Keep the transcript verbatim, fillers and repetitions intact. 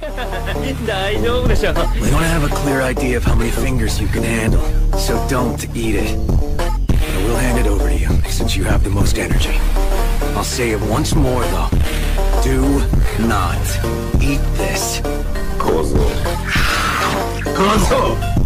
大丈夫でしょ。 We don't have a clear idea of how many fingers you can handle, so don't eat it. I will hand it over to you, since you have the most energy. I'll say it once more, though. Do not eat this. Kozo. Kozo!